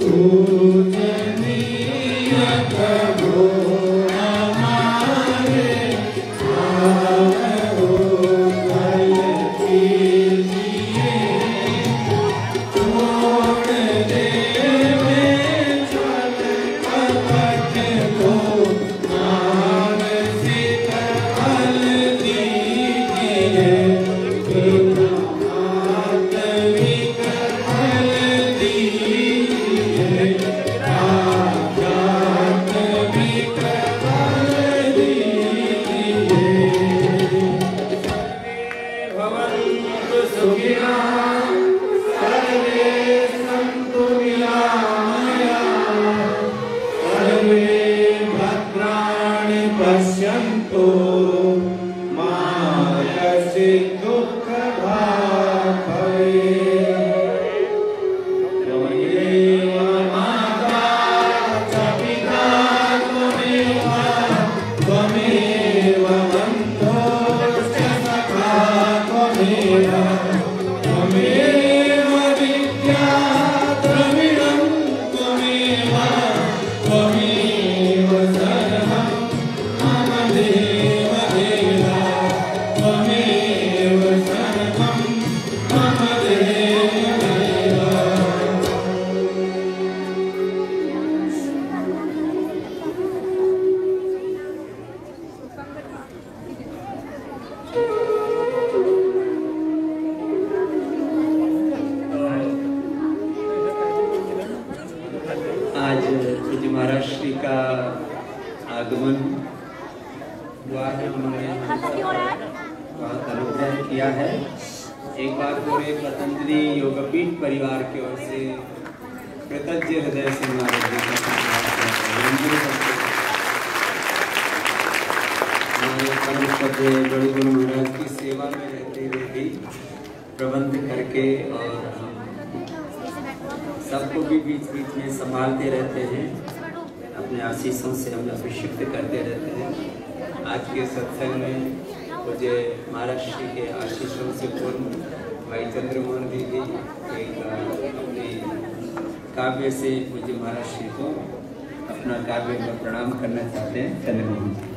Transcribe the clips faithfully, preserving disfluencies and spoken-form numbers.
काव्य से मुझे महाराज श्री को अपना काव्य में प्रणाम करना चाहते हैं। चंद्रमोहन जी।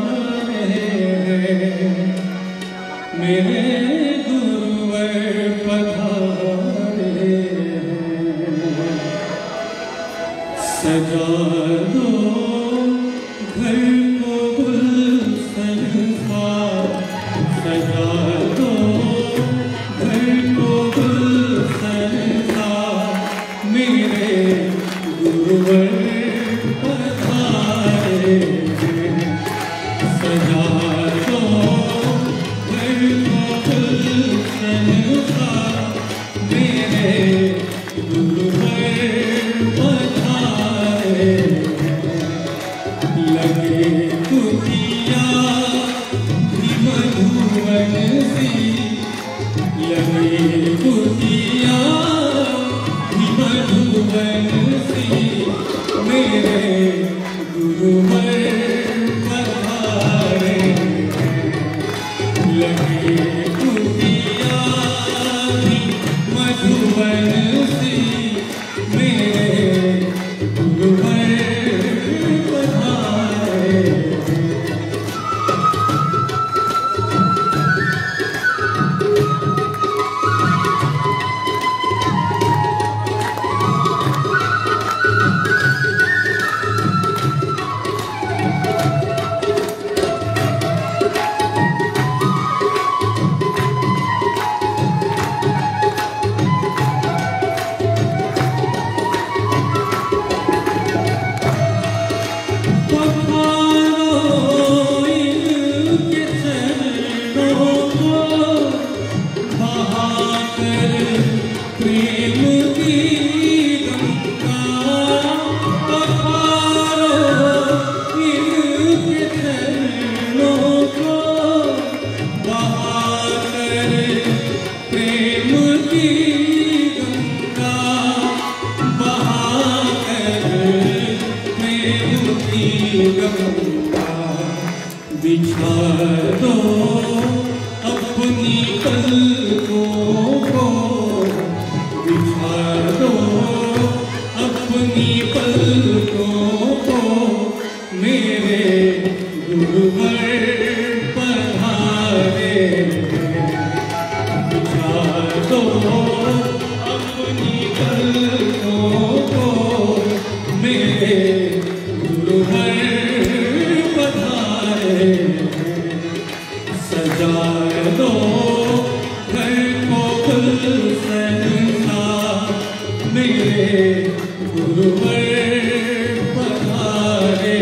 मेरे गुरुवर की गंगा बिछा दो अपनी पलकों को, बिछा दो अपनी पलकों को, मेरे गुरुवर पधारे। बिछा दो अपनी पलकों को, मेरे गुरुवर पधारे। सजा दो घर को गुलशन सा, मेरे गुरुवर पधारे।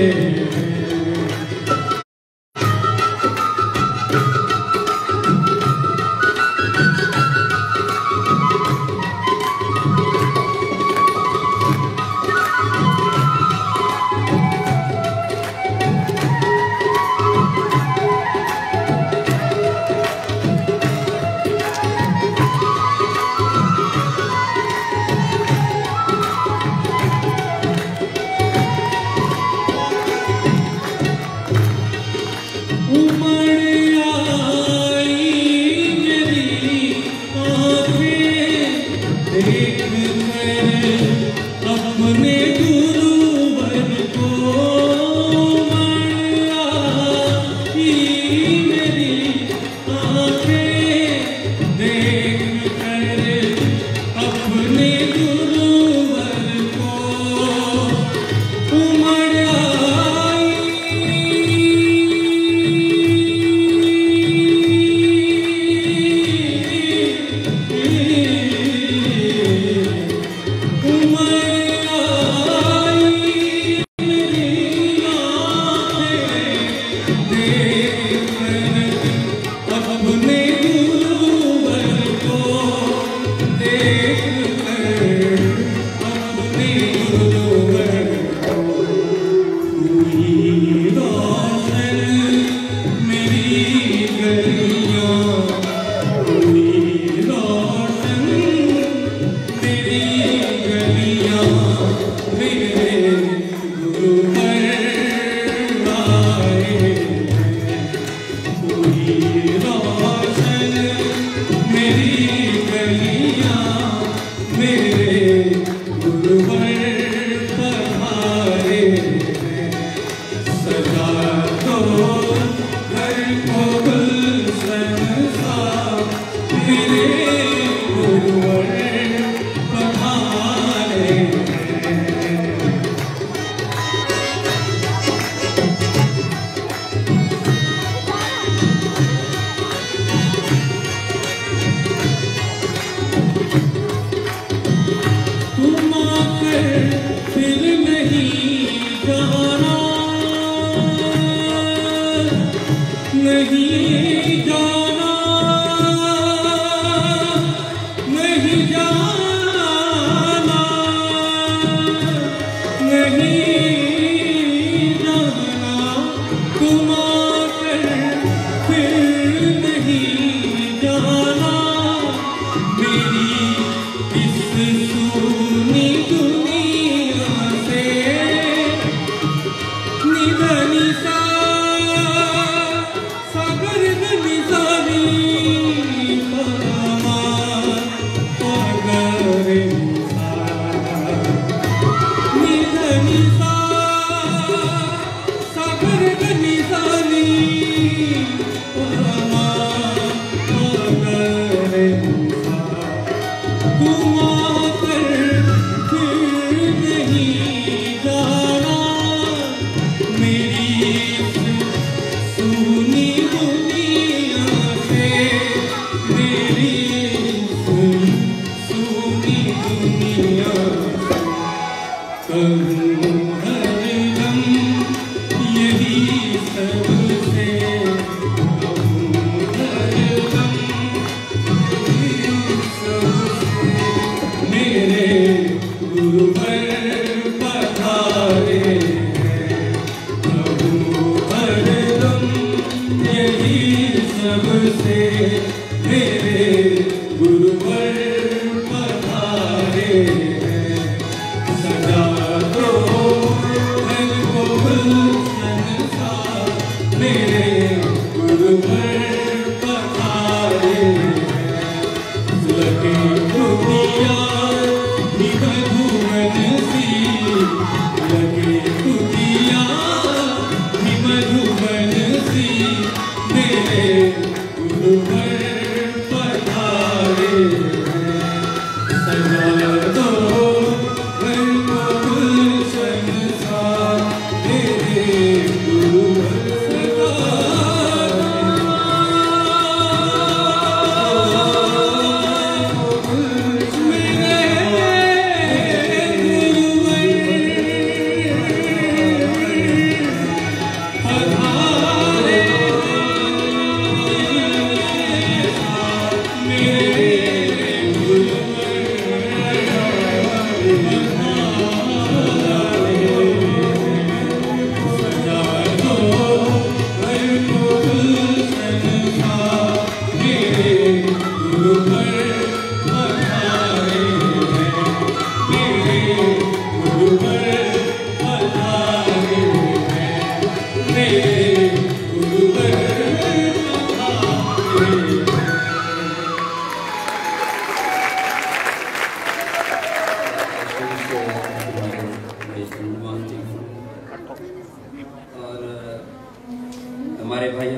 सागर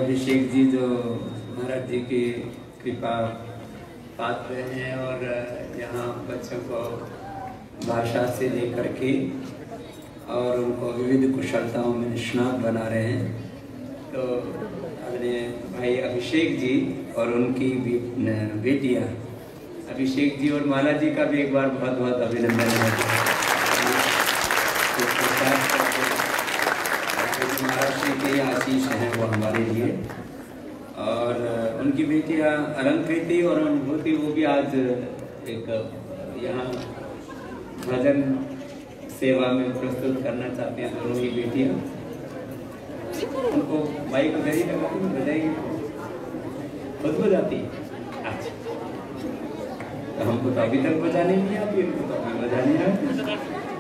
अभिषेक जी जो महाराज जी की कृपा पात्र हैं और यहाँ बच्चों को भाषा से लेकर के और उनको विविध कुशलताओं में निष्णात बना रहे हैं। तो अपने भाई अभिषेक जी और उनकी बेटियाँ अभिषेक जी और माला जी का भी एक बार बहुत बहुत अभिनंदन है। महाराष्ट्र के आशीष हैं वो हमारे लिए। और उनकी बेटियाँ अलंकृति और अनुभूति वो भी आज एक यहाँ भजन सेवा में प्रस्तुत करना चाहते हैं। दोनों ही बेटियाँ उनको माइक उधर ही लगा के बजाएगी, खुद बजाती है। अच्छा, तो हमको तो अभी तक बजाने नहीं आती, इनको तो अभी बजाने आती।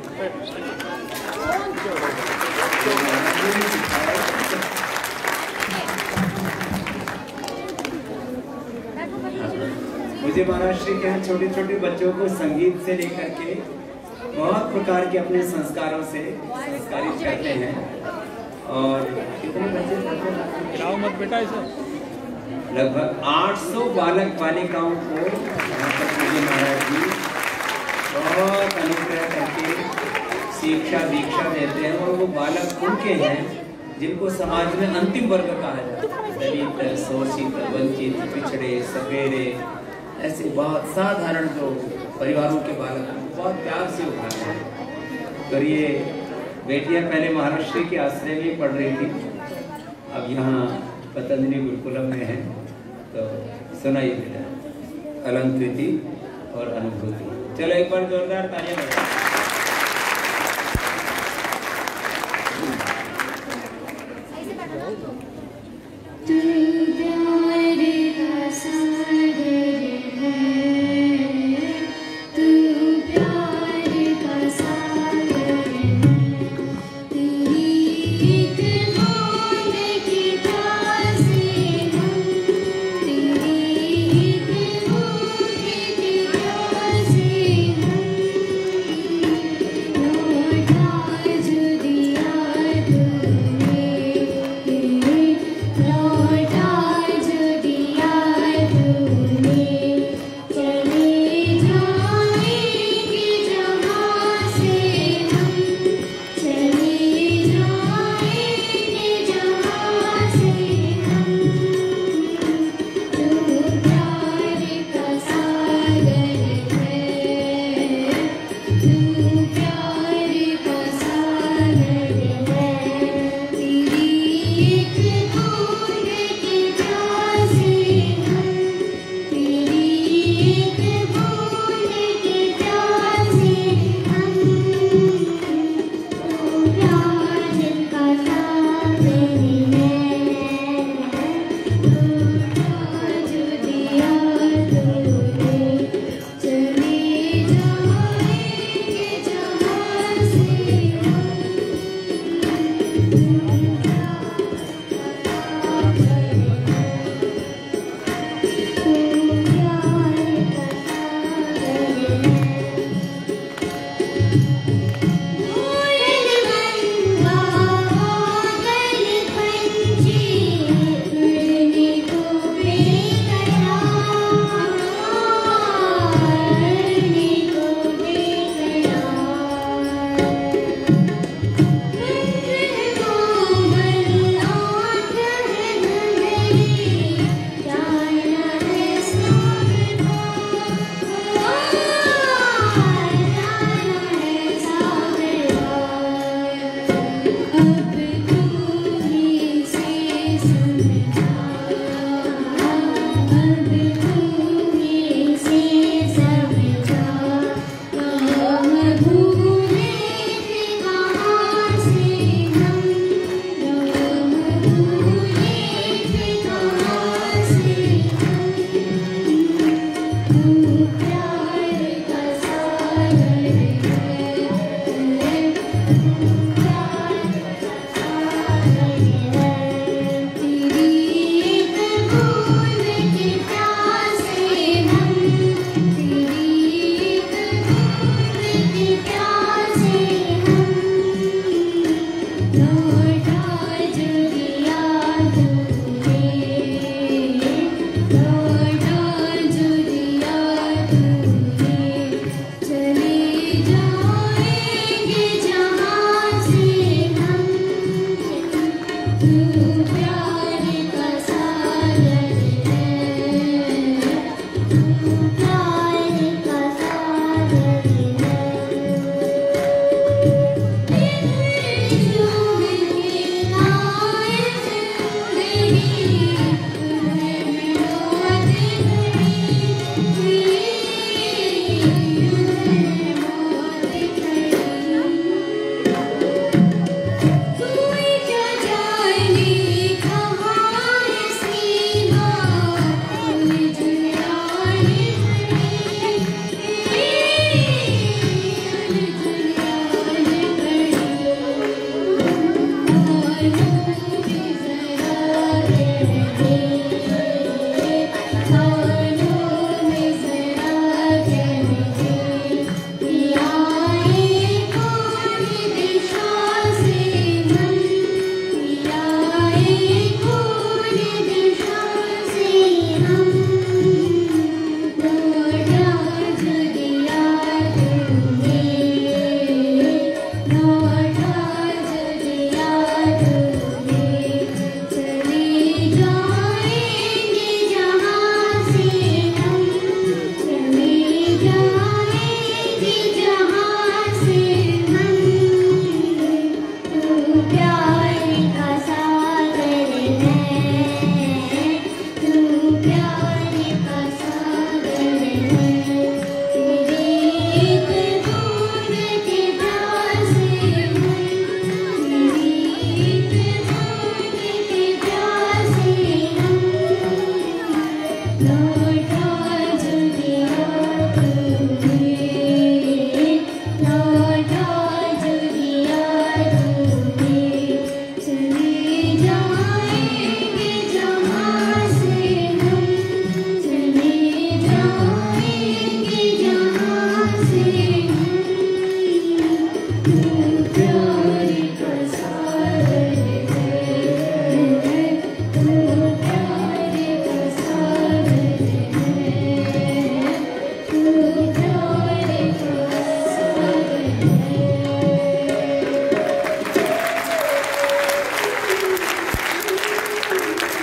मुझे महाराष्ट्र के यहाँ छोटे छोटे बच्चों को संगीत से लेकर के बहुत प्रकार के अपने संस्कारों से संस्कारित करते हैं। और कितने बच्चे गिराओ मत बेटा इसे, लगभग आठ सौ बालक बालिकाओं को मुझे महाराज जी बहुत अनुग्रह करके शिक्षा दीक्षा देते हैं। और वो बालक उनके हैं जिनको समाज में अंतिम वर्ग कहा जाता है, दलित, शोषित, वंचित, पिछड़े, सपेरे, ऐसे बहुत साधारण जो परिवारों के बालक बहुत प्यार से उठाते हैं। तो ये बेटियां पहले महाराष्ट्र के आश्रय में पढ़ रही थी, अब यहाँ पतंजलि गुरुकुलम में है। तो सुनाइए बेटा अलंकृति और अनुभूति। चलो एक बार जोरदार तालियां बजाओ।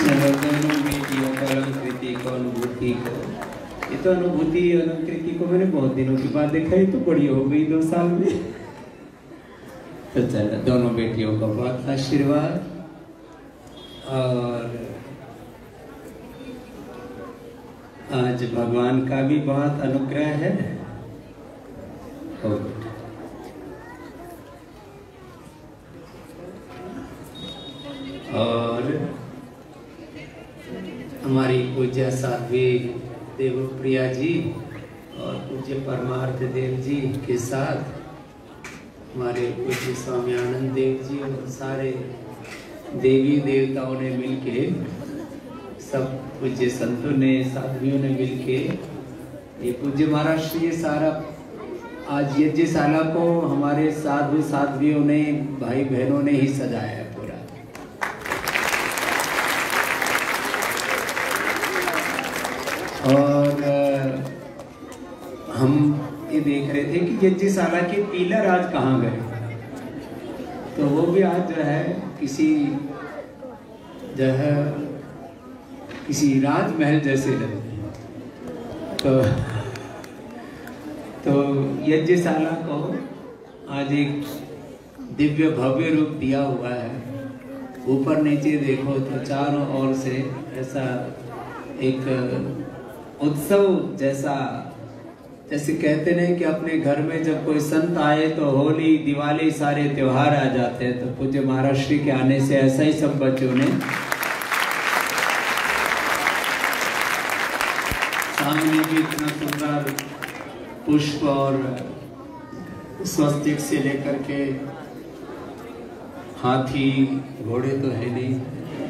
दोनों बेटियों को अलंकृति को अनुभूति को, ये तो अनुभूति अलंकृति को मैंने बहुत दिनों के बाद देखा, ये तो बड़ी हो गई दो साल में। तो चलो दोनों बेटियों को बहुत आशीर्वाद। और आज भगवान का भी बहुत अनुग्रह है। और हमारी पूज्य साध्वी देवप्रिया जी और पूज्य परमार्थ देव जी के साथ हमारे पूज्य स्वामी आनंद देव जी और सारे देवी देवताओं ने मिलके, सब पूज्य संतों ने, साधुओं ने मिलके ये पूज्य महाराष्ट्र ये सारा आज यज्ञशाला को हमारे साधु साध्वियों ने, भाई बहनों ने ही सजाया है पूरा। और हम ये देख रहे थे कि यज्ञशाला के पिलर आज कहाँ गए, तो वो भी आज जो है किसी जो है किसी राजमहल जैसे लगे। तो तो यज्ञशाला को आज एक दिव्य भव्य रूप दिया हुआ है। ऊपर नीचे देखो तो चारों ओर से ऐसा एक उत्सव जैसा, जैसे कहते हैं कि अपने घर में जब कोई संत आए तो होली दिवाली सारे त्योहार आ जाते हैं, तो पूज्य महाराष्ट्र के आने से ऐसा ही सब बच्चों ने सामने भी इतना सुंदर पुष्प और स्वस्तिक से लेकर के हाथी घोड़े तो है नहीं,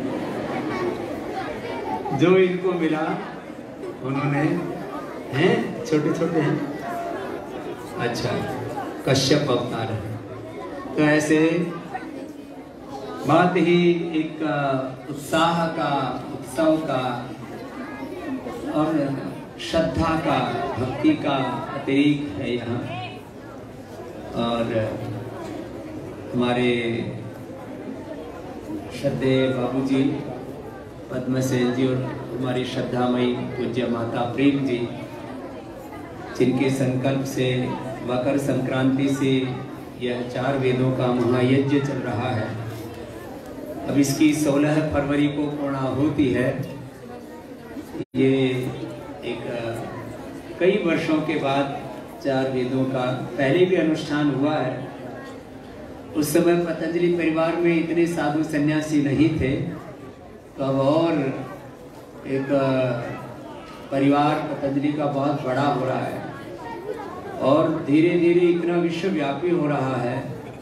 जो इनको मिला उन्होंने हैं, छोटे छोटे हैं, अच्छा कश्यप अवतार है। तो ऐसे बहुत ही एक उत्साह का, उत्सव का और श्रद्धा का, भक्ति का अतिरिक्त है यहाँ। और हमारे श्रद्धेय बाबूजी पद्मसेन जी और हमारी श्रद्धामयी पूज्य माता प्रेम जी, जिनके संकल्प से मकर संक्रांति से यह चार वेदों का महायज्ञ चल रहा है। अब इसकी सोलह फरवरी को पूर्णाहुति है। ये एक कई वर्षों के बाद चार वेदों का पहले भी अनुष्ठान हुआ है। उस समय पतंजलि परिवार में इतने साधु सन्यासी नहीं थे, तो अब और एक परिवार पतंजलि का बहुत बड़ा हो रहा है और धीरे धीरे इतना विश्वव्यापी हो रहा है।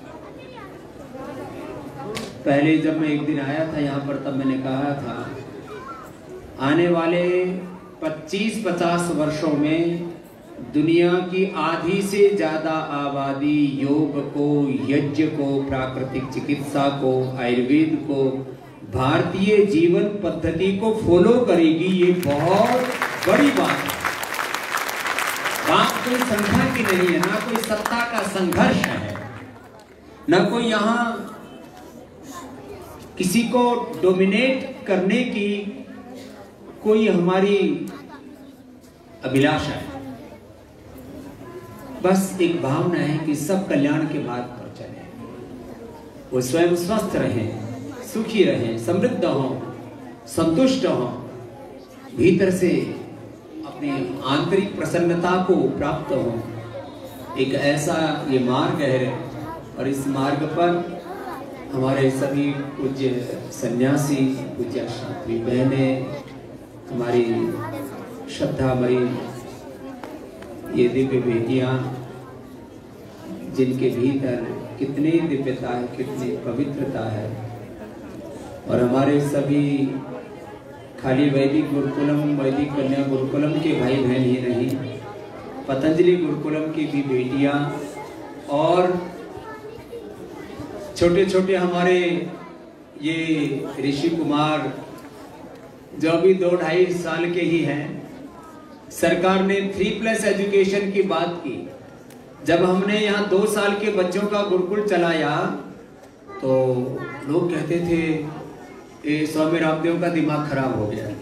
पहले जब मैं एक दिन आया था यहाँ पर, तब मैंने कहा था आने वाले पच्चीस पचास वर्षों में दुनिया की आधी से ज्यादा आबादी योग को, यज्ञ को, प्राकृतिक चिकित्सा को, आयुर्वेद को, भारतीय जीवन पद्धति को फॉलो करेगी। ये बहुत बड़ी बात है। बात कोई संख्या की नहीं है, ना कोई सत्ता का संघर्ष है, ना कोई यहाँ किसी को डोमिनेट करने की कोई हमारी अभिलाषा है। बस एक भावना है कि सब कल्याण के मार्ग पर चले, वो स्वयं स्वस्थ रहें, सुखी रहें, समृद्ध हों, संतुष्ट हों, भीतर से अपनी आंतरिक प्रसन्नता को प्राप्त हों। एक ऐसा ये मार्ग है और इस मार्ग पर हमारे सभी पूज्य सन्यासी, पूज्य शास्त्री बहनें, हमारी श्रद्धामयी ये दिव्य बेटियां, जिनके भीतर कितनी दिव्यता है, कितनी पवित्रता है। और हमारे सभी खाली वैदिक गुरुकुलम, वैदिक कन्या गुरुकुलम के भाई बहन ही नहीं, पतंजलि गुरुकुलम की भी बेटियां और छोटे छोटे हमारे ये ऋषि कुमार जो अभी दो ढाई साल के ही हैं। सरकार ने थ्री प्लस एजुकेशन की बात की। जब हमने यहाँ दो साल के बच्चों का गुरुकुल चलाया तो लोग कहते थे ये स्वामी रामदेव का दिमाग खराब हो गया।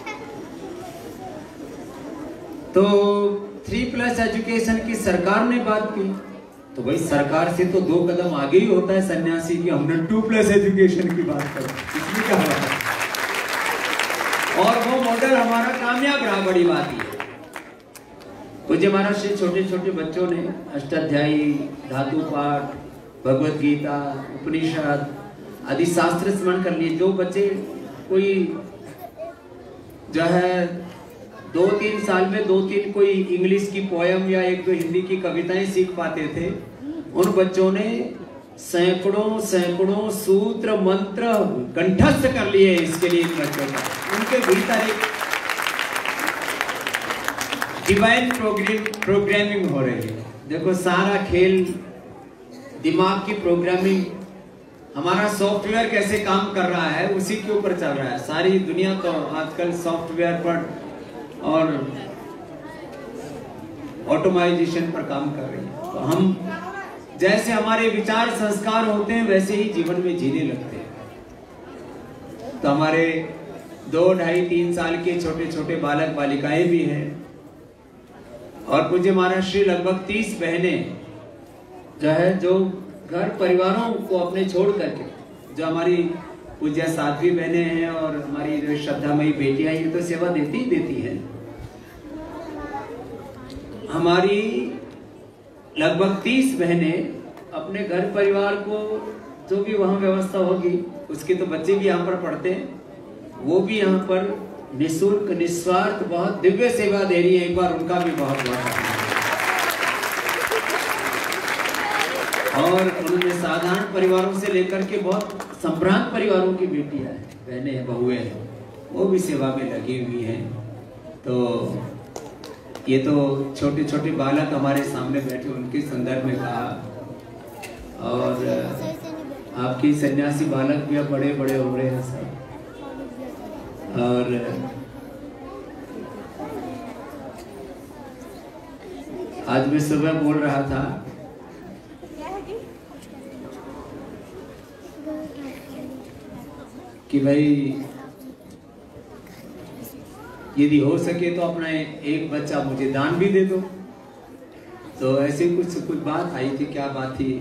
तो थ्री प्लस एजुकेशन की सरकार ने बात की, तो भाई सरकार से तो दो कदम आगे ही होता है सन्यासी की, हमने टू प्लस एजुकेशन की बात कर, इसमें क्या बात है? और वो मॉडल हमारा कामयाब रहा, बड़ी बात है। पूज्य महाराज से छोटे छोटे बच्चों ने अष्टाध्यायी, धातु पाठ, भगवत गीता, उपनिषद आदि शास्त्र स्मरण कर लिए। जो बच्चे कोई जो है दो तीन साल में दो तीन कोई इंग्लिश की पोयम या एक दो हिंदी की कविताएं सीख पाते थे, उन बच्चों ने सैकड़ों सैकड़ों सूत्र मंत्र कंठस्थ कर लिए। इसके लिए इन बच्चों का, उनके भीतर एक डिवाइन प्रोग्रामिंग हो रही है। देखो सारा खेल दिमाग की प्रोग्रामिंग, हमारा सॉफ्टवेयर कैसे काम कर रहा है उसी के ऊपर चल रहा है। सारी दुनिया तो आजकल सॉफ्टवेयर पर और ऑटोमाइजेशन पर काम कर रही है। तो हम जैसे हमारे विचार संस्कार होते हैं वैसे ही जीवन में जीने लगते हैं। तो हमारे दो ढाई तीन साल के छोटे छोटे बालक बालिकाएं भी हैं, और पूज्य महाराज श्री लगभग तीस बहनें जो है, जो घर परिवारों को अपने छोड़ करके, जो हमारी पूज्य साध्वी बहनें हैं और हमारी जो श्रद्धामयी बेटियां, ये तो सेवा देती ही देती हैं। हमारी लगभग तीस बहनें अपने घर परिवार को, जो भी वहां व्यवस्था होगी उसके, तो बच्चे भी यहाँ पर पढ़ते हैं, वो भी यहाँ पर निःशुल्क निस्वार्थ बहुत दिव्य सेवा दे रही है। एक बार उनका भी बहुत बहुत और उन्होंने साधारण परिवारों से लेकर के बहुत संभ्रांत परिवारों की बेटियां हैं, बहनें हैं, बहुएं हैं, वो भी सेवा में लगी हुई हैं। तो ये तो छोटे छोटे बालक हमारे सामने बैठे, उनके संदर्भ में कहा। और आपकी सन्यासी बालक भी अब बड़े बड़े हो रहे हैं सब। और आज मैं सुबह बोल रहा था कि भाई यदि हो सके तो अपना एक बच्चा मुझे दान भी दे दो। तो ऐसे कुछ कुछ बात आई थी। क्या बात थी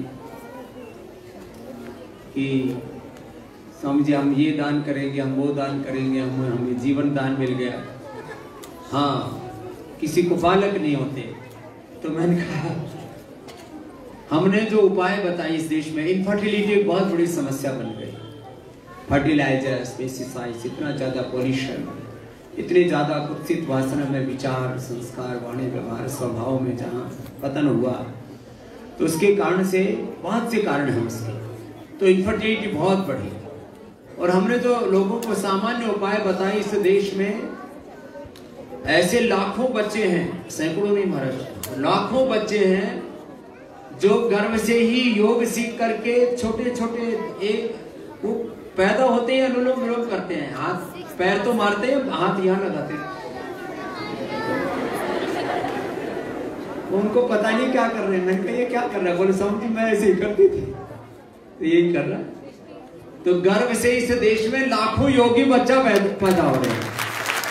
कि स्वामी जी हम ये दान करेंगे, हम वो दान करेंगे, हम हमें जीवन दान मिल गया। हाँ, किसी को बालक नहीं होते। तो मैंने कहा हमने जो उपाय बताए इस देश में, इनफर्टिलिटी एक बहुत बड़ी समस्या बन गई। फर्टिलाइजर्स, पेस्टिसाइड्स, इतना ज्यादा पॉल्यूशन, इतने ज्यादा कुत्सित वासना में विचार, संस्कार, वाणी, व्यवहार, स्वभाव में जहाँ पतन हुआ, तो उसके कारण से बहुत से कारण हैं उसके। तो इनफर्टिलिटी बहुत बढ़ी। और हमने जो लोगों को सामान्य उपाय बताए, इस देश में ऐसे लाखों बच्चे हैं, सैकड़ों नहीं महाराज, लाखों बच्चे हैं जो गर्भ से ही योग सीख करके छोटे छोटे एक वो पैदा होते हैं, अनुलोम विलोम करते हैं, हाथ पैर तो मारते हैं, हाथ यहाँ लगाते हैं। उनको पता नहीं क्या कर रहे हैं। मैंने कहा ये क्या कर रहा है? बोले समझी मैं ऐसे ही करती थी, तो यही कर रहा। तो गर्भ से इस देश में लाखों योगी बच्चा पैदा हो रहे हैं।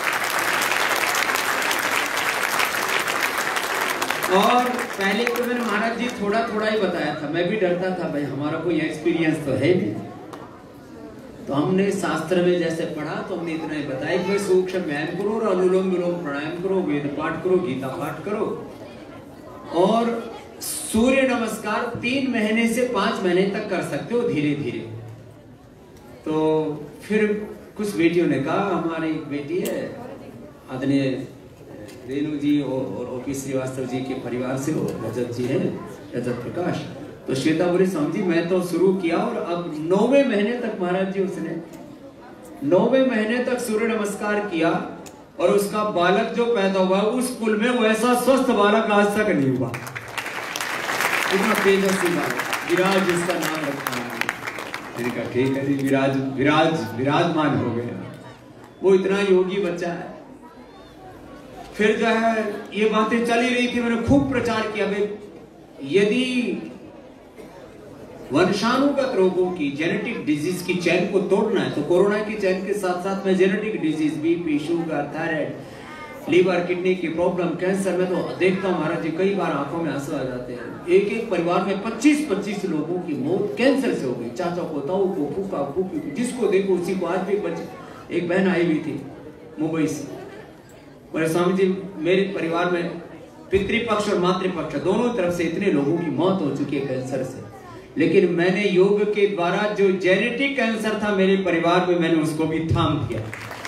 और पहले तो मैंने महाराज जी थोड़ा थोड़ा ही बताया था, मैं भी डरता था, भाई हमारा कोई एक्सपीरियंस तो है नहीं। तो हमने शास्त्र में जैसे पढ़ा तो हमने इतना ही बताया कि भाई सूक्ष्म व्यायाम करो और अनुलोम विलोम प्राणायाम करो, वेद पाठ करो, गीता पाठ करो, और सूर्य नमस्कार तीन महीने से पांच महीने तक कर सकते हो धीरे धीरे। तो फिर कुछ बेटियों ने कहा, हमारी एक बेटी है आदरणीय रेणु जी और ओपी श्रीवास्तव जी के परिवार से, वो रजत जी हैं, रजत प्रकाश। तो श्वेता बोली समझी मैं तो शुरू किया और अब नौवे महीने तक महाराज जी उसने नौवे महीने तक सूर्य नमस्कार किया, और उसका बालक जो पैदा हुआ उस कुल में वैसा स्वस्थ बालक आज तक नहीं हुआ। इतना तेजस्वी बालक, विराज जिसका नाम रखा है। मैंने कहा ठीक है जी, विराज विराज विराजमान हो गया, वो इतना योगी बच्चा है। फिर जो है ये बातें चली रही थी, मैंने खूब प्रचार किया, भाई यदि वंशानुगत रोगों की, जेनेटिक डिजीज की चैन को तोड़ना है तो कोरोना की चैन के साथ साथ में genetic disease, BP, sugar, thyroid, liver, kidney की प्रॉब्लम, कैंसर में तो देखता हूँ महाराज जी कई बार आंखों में आंसू आ जाते हैं। एक एक परिवार में पच्चीस पच्चीस लोगों की मौत कैंसर से हो गई। चाचा को, ताऊ को, फूफा, फूफी को, जिसको देखो उसी को। आज भी बच्चे, एक बहन आई हुई थी मुंबई से, बोले स्वामी जी मेरे परिवार में पितृपक्ष और मातृपक्ष दोनों तरफ से इतने लोगों की मौत हो चुकी है कैंसर से, लेकिन मैंने योग के द्वारा जो जेनेटिक कैंसर था मेरे परिवार में, मैंने उसको भी थाम दिया।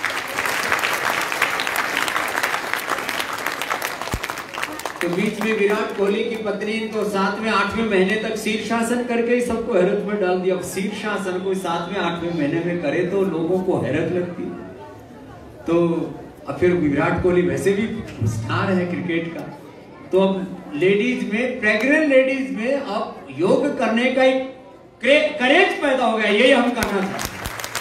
तो बीच में विराट कोहली की पत्नी तो सातवें आठवें महीने तक शीर्षासन करके ही सबको हैरत में डाल दिया। अब शीर्षासन को सातवें आठवें महीने में करे तो लोगों को हैरत लगती है। तो अब फिर विराट कोहली वैसे भी स्टार है क्रिकेट का, तो अब लेडीज में, प्रेग्नेंट लेडीज में अब योग करने का एक करेज पैदा हो गया। यही हम करना चाहते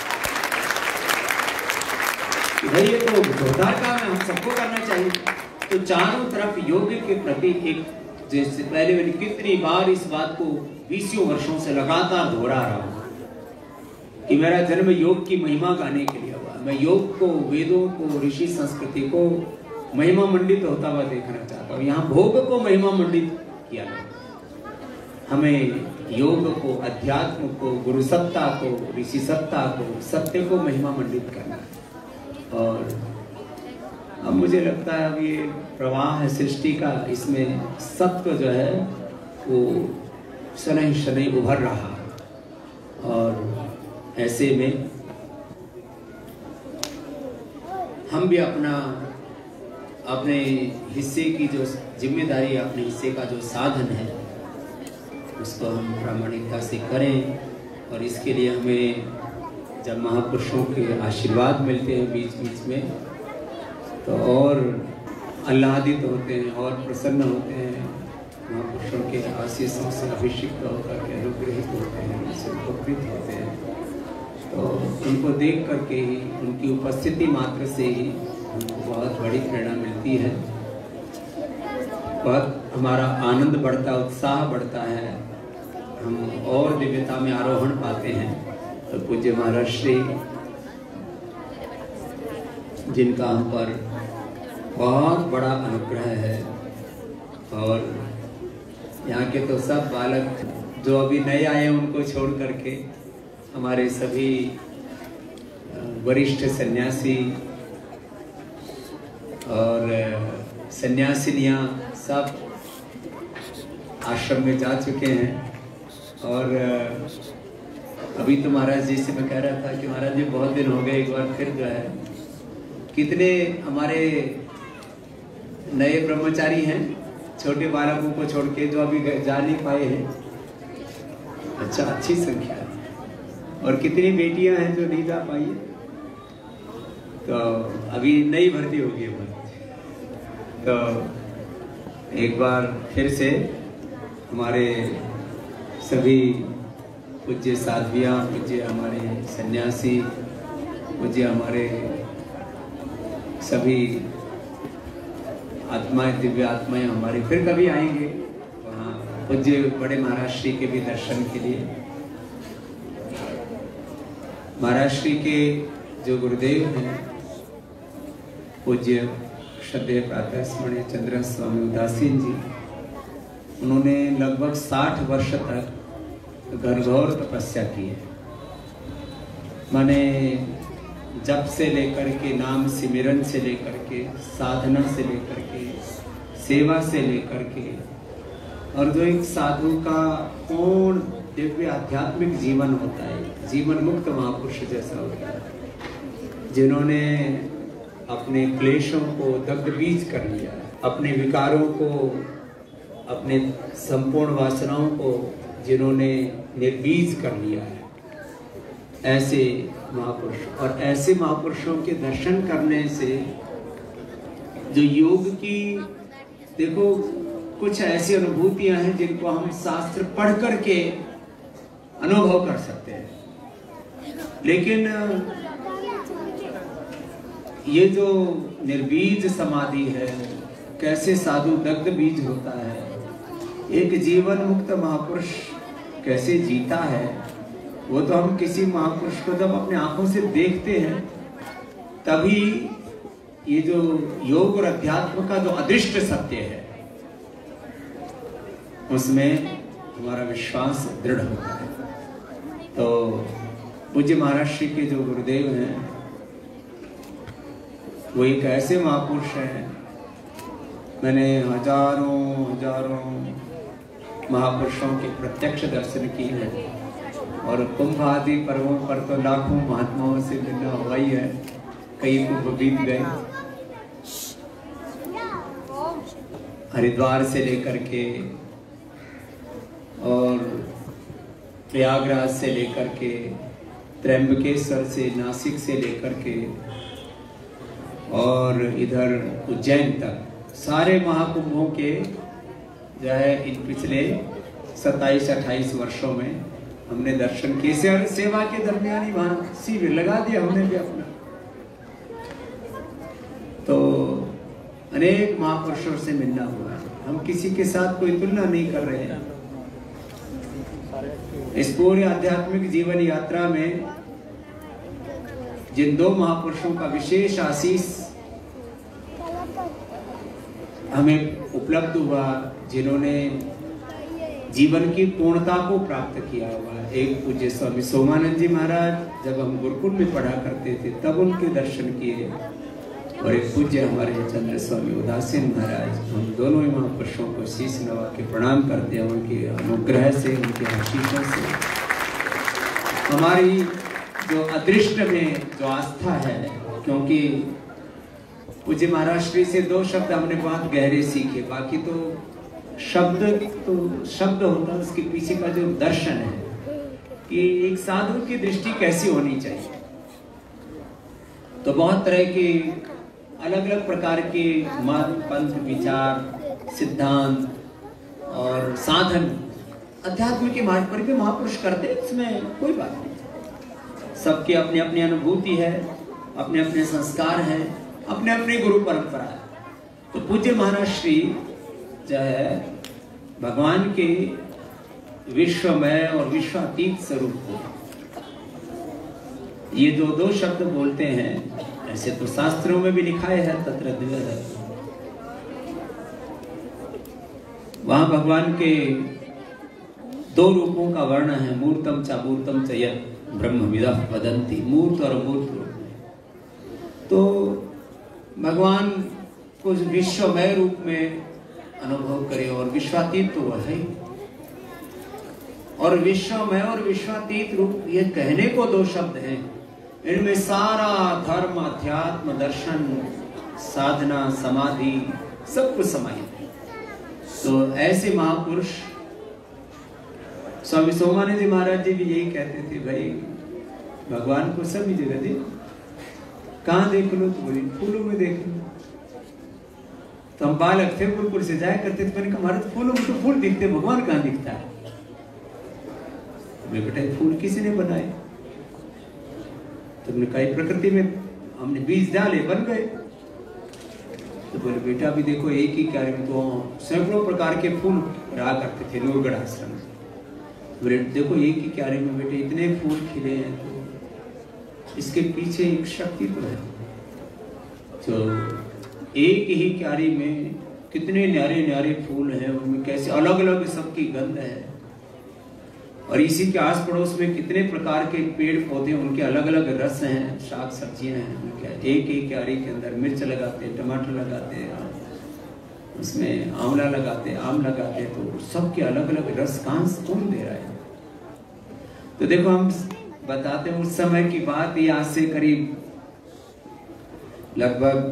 हैं भाई, ये तो जोरदार काम है, हम सबको करना चाहिए। तो चारों तरफ योग के प्रति एक, जैसे पहले मैंने कितनी बार इस बात को बीसियों वर्षों से लगातार दोहरा रहा हूं कि मेरा जन्म योग की महिमा गाने के लिए हुआ। मैं योग को, वेदों को, ऋषि संस्कृति को महिमा मंडित होता हुआ देखना चाहता हूँ। यहाँ भोग को महिमा मंडित किया गया। हमें योग को, अध्यात्म को, गुरु सत्ता को, ऋषि सत्ता को, सत्य को महिमा मंडित करना। और अब मुझे लगता है अब ये प्रवाह है सृष्टि का, इसमें सत्य जो है वो शनै शनै उभर रहा है। और ऐसे में हम भी अपना, अपने हिस्से की जो जिम्मेदारी, अपने हिस्से का जो साधन है उसको हम प्रामाणिकता से करें। और इसके लिए हमें जब महापुरुषों के आशीर्वाद मिलते हैं बीच बीच में तो और आह्लादित होते हैं और प्रसन्न होते हैं। महापुरुषों के आशीषों से अभिषिक्त होकर के अनुग्रहित होते हैं, उनसे उपकृत होते हैं। तो उनको देख करके ही, उनकी उपस्थिति मात्र से ही हमको बहुत बड़ी प्रेरणा मिलती है, बहुत हमारा आनंद बढ़ता, उत्साह बढ़ता है, हम और दिव्यता में आरोहण पाते हैं। तो पूज्य महाराज श्री, जिनका हम पर बहुत बड़ा अनुग्रह है, और यहाँ के तो सब बालक जो अभी नए आए हैं उनको छोड़ करके हमारे सभी वरिष्ठ सन्यासी और सन्यासिनियाँ सब आश्रम में जा चुके हैं। और अभी तो महाराज जी से मैं कह रहा था कि महाराज जी बहुत दिन हो गए, एक बार फिर जो है कितने हमारे नए ब्रह्मचारी हैं छोटे बालकों को छोड़ के जो अभी जा नहीं पाए हैं। अच्छा, अच्छी संख्या है। और कितनी बेटियां हैं जो नहीं जा पाई है, तो अभी नई भर्ती होगी। तो एक बार फिर से हमारे सभी पूज्य साध्वियाँ, पूज्य हमारे सन्यासी, पूज्य हमारे सभी आत्माएं, दिव्य आत्माएं हमारे फिर कभी आएंगे वहाँ पूज्य बड़े महाराज श्री के भी दर्शन के लिए। महाराज श्री के जो गुरुदेव हैं पूज्य श्रद्धेय प्रातः स्मरणीय चंद्र स्वामी उदासीन जी, उन्होंने लगभग साठ वर्ष तक घनघोर तपस्या की है। माने जप से लेकर के, नाम सिमरन से लेकर के, साधना से लेकर के, सेवा से लेकर के, और जो एक साधु का पूर्ण दिव्य आध्यात्मिक जीवन होता है, जीवन मुक्त महापुरुष जैसा होता है, जिन्होंने अपने क्लेशों को दग्ध बीज कर लिया, अपने विकारों को, अपने संपूर्ण वासनाओं को जिन्होंने निर्बीज कर लिया है, ऐसे महापुरुष। और ऐसे महापुरुषों के दर्शन करने से जो योग की, देखो कुछ ऐसी अनुभूतियां हैं जिनको हम शास्त्र पढ़ करके अनुभव कर सकते हैं, लेकिन ये जो निर्बीज समाधि है, कैसे साधु दग्ध बीज होता है, एक जीवन मुक्त महापुरुष कैसे जीता है वो तो हम किसी महापुरुष को जब अपने आंखों से देखते हैं तभी ये जो योग और अध्यात्म का जो अदृष्ट सत्य है उसमें हमारा विश्वास दृढ़ होता है। तो पूज्य महाराज श्री के जो गुरुदेव हैं वो एक ऐसे महापुरुष हैं, मैंने हजारों हजारों महापुरुषों के प्रत्यक्ष दर्शन किए हैं और कुंभ आदि पर्वों पर तो लाखों महात्माओं से मिलना हुआ ही है, कई कुंभ बीत गए, हरिद्वार से लेकर के और प्रयागराज से लेकर के त्र्यंबकेश्वर से, नासिक से लेकर के और इधर उज्जैन तक सारे महाकुंभों के जो है इन पिछले सत्ताईस अट्ठाईस वर्षों में हमने दर्शन किए। सेवा के दरमियान ही वहां शिविर लगा दिया हमने भी अपना। तो अनेक महापुरुषों से मिलना हुआ है, हम किसी के साथ कोई तुलना नहीं कर रहे हैं। इस पूरे आध्यात्मिक जीवन यात्रा में जिन दो महापुरुषों का विशेष आशीष हमें उपलब्ध हुआ, जिन्होंने जीवन की पूर्णता को प्राप्त किया हुआ, एक पूज्य स्वामी सोमानंद जी महाराज जब हम गुरुकुल में पढ़ा करते थे तब उनके दर्शन किए, और एक पूज्य हमारे चंद्र स्वामी उदासीन महाराज, हम दोनों ही महापुरुषों को शीश नवा के प्रणाम करते हैं। उनके अनुग्रह से, उनके आशीषों से हमारी जो अदृष्ट में जो आस्था है, क्योंकि पूज्य महाराज श्री से दो शब्द हमने बहुत गहरे सीखे, बाकी तो शब्द तो शब्द होता है, उसके पीछे का जो दर्शन है कि एक साधु की दृष्टि कैसी होनी चाहिए। तो बहुत तरह के अलग अलग प्रकार के मत, पंथ, विचार, सिद्धांत और साधन अध्यात्म के मार्ग पर भी महापुरुष करते हैं, इसमें कोई बात नहीं। सबकी अपनी अपनी अनुभूति है, अपने अपने संस्कार हैं, अपने अपने गुरु परंपरा है। तो पूज्य महाराज श्री जो है भगवान के विश्वमय और विश्वातीत स्वरूप को ये जो दो शब्द बोलते हैं, ऐसे तो शास्त्रों में भी लिखा है तत्र द्विविध, वहां भगवान के दो रूपों का वर्ण है, मूर्तम च मूर्तम च यत् ब्रह्मविदः वदन्ति, मूर्त और अमूर्त रूप। तो भगवान को विश्वमय रूप में अनुभव करें और विश्वातीत तो वह है, और विश्वमय और विश्वातीत रूप ये कहने को दो शब्द हैं, इनमें सारा धर्म, अध्यात्म, दर्शन, साधना, समाधि सब कुछ समाहित है। तो ऐसे महापुरुष स्वामी सोमानंद जी महाराज जी भी यही कहते थे, भाई भगवान को सभी जगह देखो, कहाँ देख लो तो बोली फूलों में देख लो। तो हम बालक थे, गुरुकुल से जाया करते थे, मैंने कहा महाराज फूलों में तो फूल दिखते, भगवान कहाँ दिखता है? मैं बेटा फूल किसी ने बनाए? तुमने कहा प्रकृति में हमने बीज डाले बन गए। तो बोले बेटा अभी देखो एक ही क्यारी में तो सैकड़ों प्रकार के फूल रहा करते थे नूरगढ़ आश्रम में। बोले देखो एक ही क्यारी में बेटे इतने फूल खिले हैं, तो इसके पीछे एक शक्ति तो है। तो एक ही क्यारी में कितने न्यारे न्यारे फूल हैं, उनमें कैसे अलग अलग सबकी गंध है, और इसी के आस पड़ोस में कितने प्रकार के पेड़ पौधे, उनके अलग अलग रस हैं, शाक सब्जियां हैं। एक एक क्यारी के अंदर मिर्च लगाते हैं, टमाटर लगाते हैं, उसमें आंवला लगाते हैं, आम लगाते हैं, तो सबके अलग अलग रस कहाँ कौन दे रहा है? तो देखो हम बताते हैं उस समय की बात, ये आज से करीब लगभग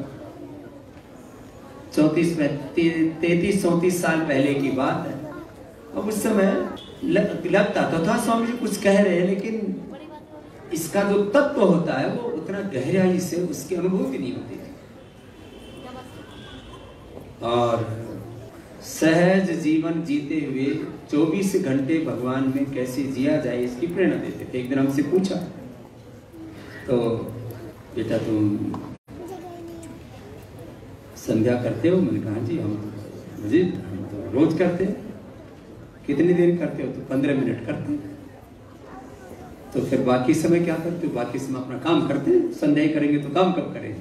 चौतीस तैतीस चौतीस साल पहले की बात है। अब उस समय लगता तो था स्वामी जी कुछ कह रहे हैं, लेकिन इसका जो तत्व होता है वो उतना गहराई से उसकी अनुभूति नहीं होती थी, और सहज जीवन जीते हुए चौबीस घंटे भगवान में कैसे जिया जाए इसकी प्रेरणा देते थे। एक दिन हमसे पूछा, तो बेटा तुम संध्या करते हो? मैंने कहा जी हम मुझे हम तो रोज करते हैं। कितनी देर करते हो? तो पंद्रह मिनट करते हो। तो फिर बाकी समय क्या करते हो? बाकी समय अपना काम करते हैं। संध्या करेंगे तो काम कब करेंगे?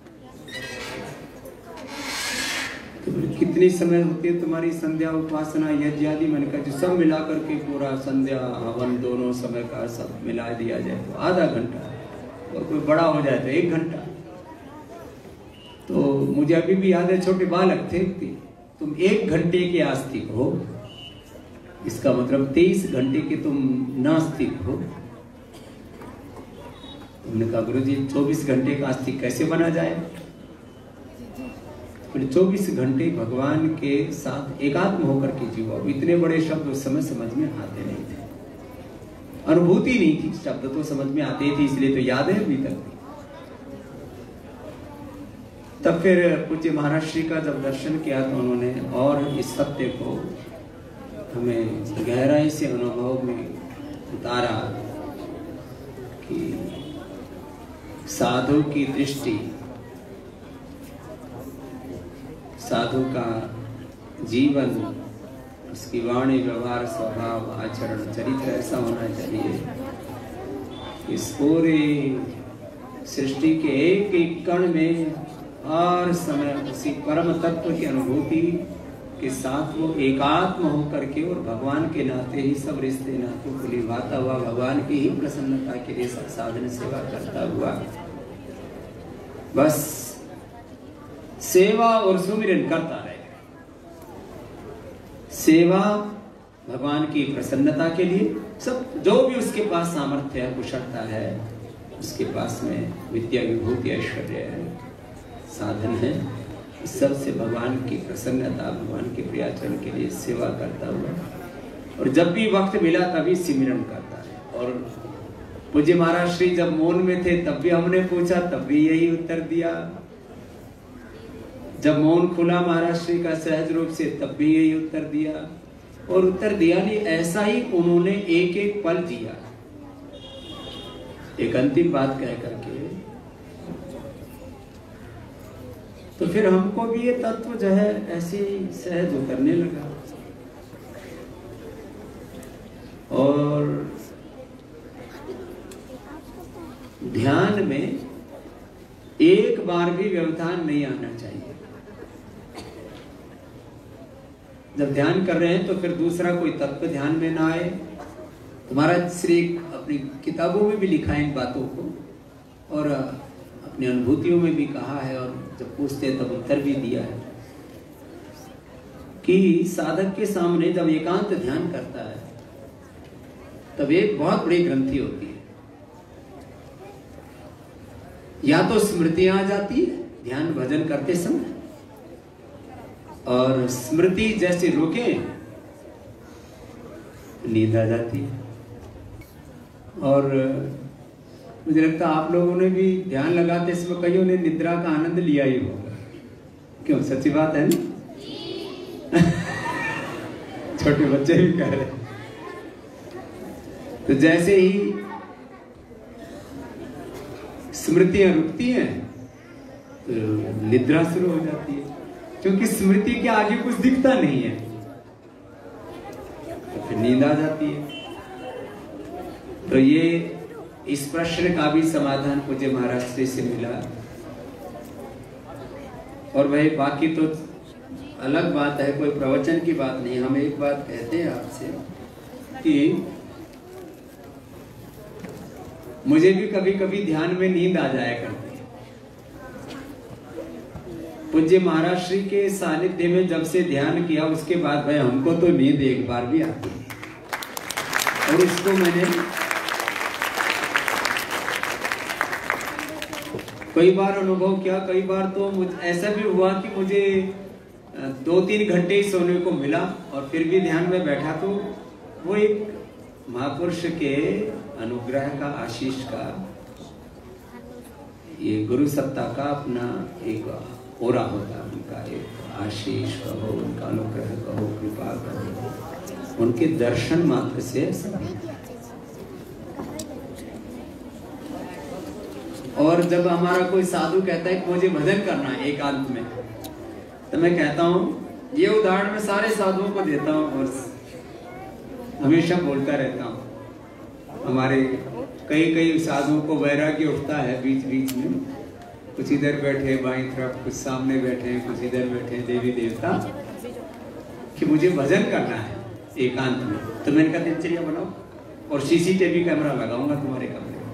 तो कितनी समय होती है तुम्हारी संध्या, उपासना, यज्ञ आदि? मैंने कहा जो सब मिला करके पूरा संध्या हवन दोनों समय का सब मिला दिया जाए तो आधा घंटा, और कोई बड़ा हो जाए तो एक घंटा। तो मुझे अभी भी याद है, छोटे बालक थे, तुम एक घंटे के आस्तिक हो, इसका मतलब तेईस घंटे के तुम नास्तिक हो। तुमने कहा गुरुजी चौबीस घंटे का आस्तिक कैसे बना जाए? चौबीस घंटे भगवान के साथ एकात्म होकर के जीवो। इतने बड़े शब्द उस समय समझ में आते नहीं थे, अनुभूति नहीं थी, शब्द तो समझ में आते थे, इसलिए तो याद है अभी तक। तब फिर पूज्य महाराज श्री का जब दर्शन किया तो उन्होंने और इस सत्य को हमें गहराई से अनुभव में उतारा कि साधु की दृष्टि, साधु का जीवन, उसकी वाणी, व्यवहार, स्वभाव, आचरण, चरित्र ऐसा होना चाहिए इस पूरे सृष्टि के एक एक कण में हर समय उसी परम तत्व की अनुभूति के साथ वो एकात्म होकर के और भगवान के नाते ही सब रिश्ते नाते को निभाता हुआ भगवान की ही प्रसन्नता के लिए सब साधन सेवा करता हुआ बस सेवा और सुमिरन करता रहे। सेवा भगवान की प्रसन्नता के लिए, सब जो भी उसके पास सामर्थ्य है, कुशलता है, उसके पास में विद्या, विभूति, ऐश्वर्य है, साधन है, सबसे भगवान की प्रसन्नता, भगवान के प्रियाचरण के लिए सेवा करता हुआ और जब भी वक्त मिला तभी सिमरन करता है। और पूज्य महाराज श्री जब मौन में थे तब भी हमने पूछा, तब भी यही उत्तर दिया। जब मौन खुला महाराज श्री का सहज रूप से तब भी यही उत्तर दिया। और उत्तर दिया नहीं, ऐसा ही उन्होंने एक एक पल जिया। एक अंतिम बात कह करके तो फिर हमको भी ये तत्व जो है ऐसे ही सहज उतरने लगा। और ध्यान में एक बार भी व्यवधान नहीं आना चाहिए। जब ध्यान कर रहे हैं तो फिर दूसरा कोई तत्व ध्यान में ना आए। तुम्हारा श्री अपनी किताबों में भी लिखा है इन बातों को और अपनी अनुभूतियों में भी कहा है और जब पूछते हैं तब उत्तर भी दिया है कि साधक के सामने जब एकांत ध्यान करता है तब एक बहुत बड़ी ग्रंथि होती है। या तो स्मृतियां आ जाती है ध्यान भजन करते समय, और स्मृति जैसे रुके नींद आ जाती है। और मुझे लगता है आप लोगों ने भी ध्यान लगाते इसमें कईयों ने निद्रा का आनंद लिया ही होगा। क्यों, सच्ची बात है ना? छोटे बच्चे भी कह रहे। तो जैसे ही स्मृतियां रुकती हैं तो निद्रा शुरू हो जाती है, क्योंकि स्मृति के आगे कुछ दिखता नहीं है, तो फिर नींद आ जाती है। तो ये इस प्रश्न का भी समाधान पूज्य महाराज श्री से मिला। और वही बाकी तो अलग बात है, कोई प्रवचन की बात नहीं। हम एक बात कहते हैं आपसे कि मुझे भी कभी कभी ध्यान में नींद आ जाया करती है। पूज्य महाराज श्री के सानिध्य में जब से ध्यान किया उसके बाद भाई हमको तो नींद एक बार भी आती है। और इसको मैंने कई बार अनुभव किया। कई बार तो मुझे ऐसा भी हुआ कि मुझे दो तीन घंटे ही सोने को मिला और फिर भी ध्यान में बैठा तो वो एक महापुरुष के अनुग्रह का, आशीष का, ये गुरु सत्ता का अपना एक ओरा होता, उनका एक आशीष कहो, उनका अनुग्रह कहो, कृपा कहो, उनके दर्शन मात्र से और जब हमारा कोई साधु कहता है कि मुझे भजन करना है एकांत में, तो मैं कहता हूँ, ये उदाहरण मैं सारे साधुओं को देता हूँ और हमेशा बोलता रहता हूँ। हमारे कई कई साधुओं को वैराग्य उठता है बीच बीच में, कुछ इधर बैठे बाईं तरफ, कुछ सामने बैठे, कुछ इधर बैठे देवी देवता, कि मुझे भजन करना है एकांत में। तो मैंने कहा दिनचर्या बनाओ और सीसीटीवी कैमरा लगाऊंगा तुम्हारे कमरे में।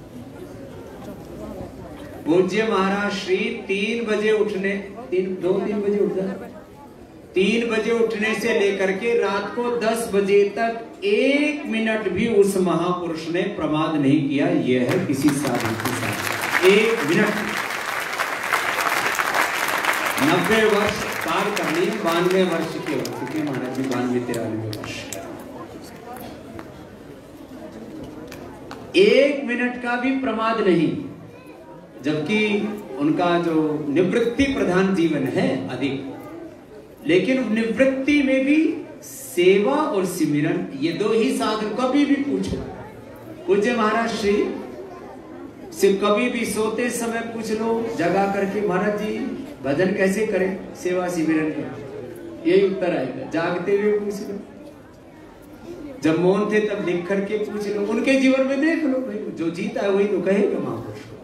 पूज्य महाराज श्री तीन बजे उठने तीन दो तीन बजे उठ जाए तीन बजे उठने से लेकर के रात को दस बजे तक एक मिनट भी उस महापुरुष ने प्रमाद नहीं किया। यह है किसी साधु के साथ एक मिनट। नब्बे वर्ष पार कर लिए, बानवे वर्ष के हो चुके महाराज जी, बानवे तिरानवे वर्ष। एक मिनट का भी प्रमाद नहीं, जबकि उनका जो निवृत्ति प्रधान जीवन है अधिक, लेकिन निवृत्ति में भी सेवा और सिमरन, ये दो ही साधन। कभी भी पूछो पूज्य महाराज श्री से, कभी भी सोते समय पूछ लो जगा करके, महाराज जी भजन कैसे करें, सेवा सिमरन करें, यही उत्तर आएगा। जागते हुए पूछ लो, जब मौन थे तब लिख करके पूछ लो, उनके जीवन में देख लो भाई, जो जीता है वही तो कहेगा महापुरुष को।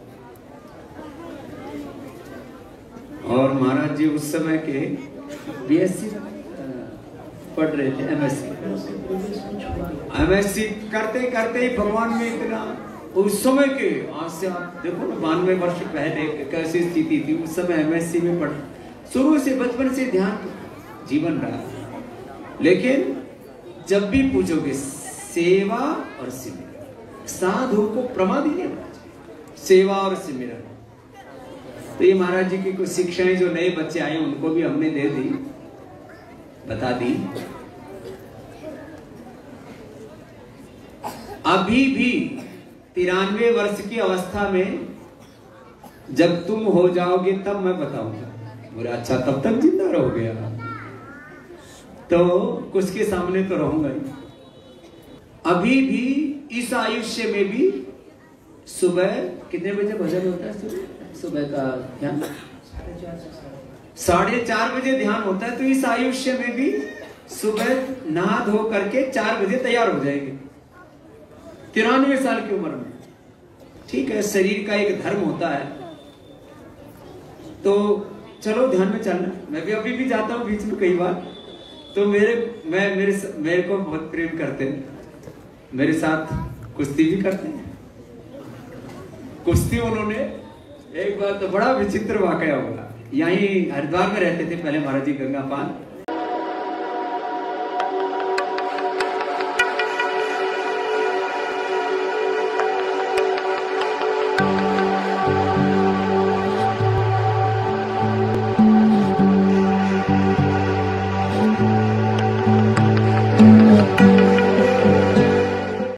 और महाराज जी उस समय के बीएससी पढ़ रहे थे, एमएससी एमएससी करते करते ही भगवान में इतना, उस समय के, आज से आप देखो ना बानवे वर्ष पहले कैसी स्थिति थी, उस समय एमएससी में पढ़, शुरू से बचपन से ध्यान जीवन रहा। लेकिन जब भी पूछोगे सेवा और सिमरन, साधु को प्रमाद ही नहीं होना चाहिए, सेवा और सिमरन। तो ये महाराज जी की कुछ शिक्षाएं जो नए बच्चे आए उनको भी हमने दे दी, बता दी। अभी भी तिरानवे वर्ष की अवस्था में जब तुम हो जाओगे तब मैं बताऊंगा। बोले अच्छा, तब तक जिंदा रहोगे? तो कुछ के सामने तो रहूंगा ही। अभी भी इस आयुष्य में भी सुबह कितने बजे भजन होता है? सुबह सुबह का ध्यान साढ़े चार बजे ध्यान होता है। तो इस आयुष्य में भी सुबह नहा धो करके चार बजे तैयार हो जाएंगे, तिरानवे साल की उम्र में। ठीक है, शरीर का एक धर्म होता है, तो चलो ध्यान में चलना। मैं भी अभी भी जाता हूँ बीच में कई बार, तो मेरे मैं मेरे मेरे को बहुत प्रेम करते हैं, मेरे साथ कुश्ती भी करते हैं। कुश्ती उन्होंने एक बार तो बड़ा विचित्र वाकया हुआ, यहीं हरिद्वार में रहते थे पहले महाराज जी गंगापाल।